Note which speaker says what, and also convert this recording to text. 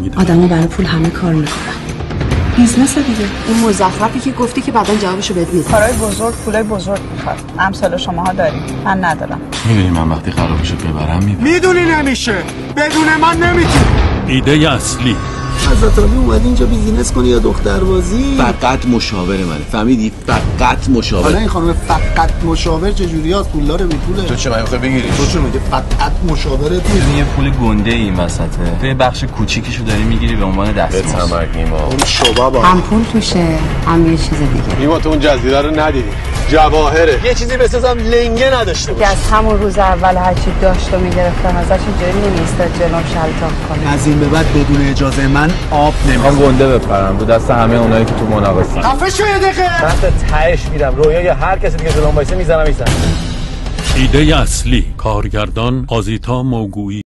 Speaker 1: میدم.
Speaker 2: آدم‌ها برای پول همه کار میکنن. بیزنس دیگه.
Speaker 3: اون مزخرفی که گفتی که بعداً جوابشو بهت میدم.
Speaker 4: کارهای بزرگ پولای بزرگ میخواد. امثال شماها داریم. من ندارم.
Speaker 5: میدونی من وقتی قرار بشه ببرم
Speaker 6: میدونی نمیشه. بدون من نمیتونی.
Speaker 1: ایده اصلی
Speaker 7: حضرت علی اومدی اینجا بیزینس کنی یا دختربازی؟
Speaker 5: فقط مشاور منه، فهمیدی؟ فقط مشاور.
Speaker 7: حالا این خانم فقط مشاور چجوری هست؟ پولدار بی پوله؟
Speaker 5: تو چه میخوای بگیری؟
Speaker 7: تو چه میگه فقط مشاوره؟
Speaker 8: یه پول گنده این وسطه. تو یه بخش کوچیکیشو داری میگیری به عنوان دستمزد.
Speaker 7: اون شبابا
Speaker 3: هم پول توشه هم یه چیز دیگه.
Speaker 6: نیما تو اون جزیره رو ندیدی. جواهره.
Speaker 5: یه چیزی بسازم لنگه نداشته
Speaker 4: که از همون روز اول هرچی داشت و میگرفتم ازش اینجوری نمیستاد جلوم شلتاق کنه.
Speaker 7: از این به بعد بدون اجازه من آب
Speaker 8: میخوام گنده بپرم رو دست همه اونایی که تو مناقصه‌ن.
Speaker 6: خفه شو یه دقیقه.
Speaker 5: دست تهش میدم رویای هر کسی دیگه جلوم وایسه میزنم.
Speaker 1: ایده اصلی کارگردان آزیتا موگویی